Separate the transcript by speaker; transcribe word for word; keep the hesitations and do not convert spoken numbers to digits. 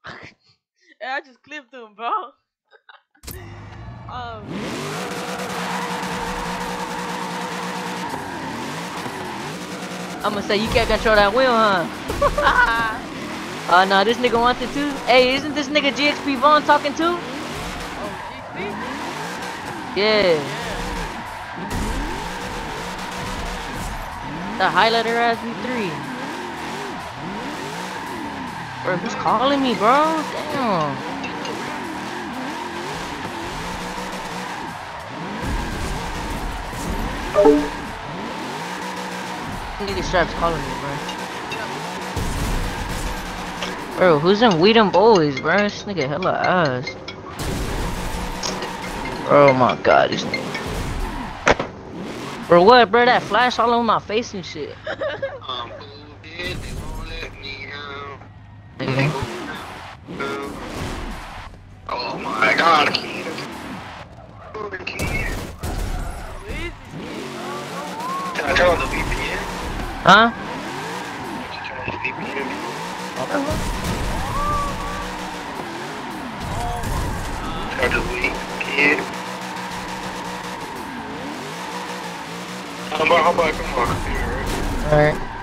Speaker 1: And I just clipped him, bro. um.
Speaker 2: I'm gonna say you can't control that wheel, huh? Oh uh, no, this nigga wants it too. Hey, isn't this nigga G X P Vaughn talking too?
Speaker 1: Oh, G X P?
Speaker 2: Yeah. The highlighter has me three. Bro, who's calling me, bro? Damn. Nigga Strap's calling me, bro. Bro, who's in Weedham Boys, bro? This nigga hella ass. Oh my god, this nigga. Bro, what, bro? That flash all over my face and shit.
Speaker 3: Um, they won't let me out.
Speaker 2: Nigga.
Speaker 3: Oh my god, kid. Can I turn on the V P N?
Speaker 2: Huh?
Speaker 3: Can I turn on the V P N? Try to wait, kid. How about, how about I come on computer, right?
Speaker 2: Alright.